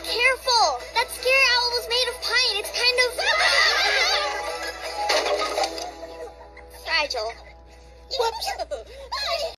careful. That scare owl was made of pine. It's kind of fragile. Whoops.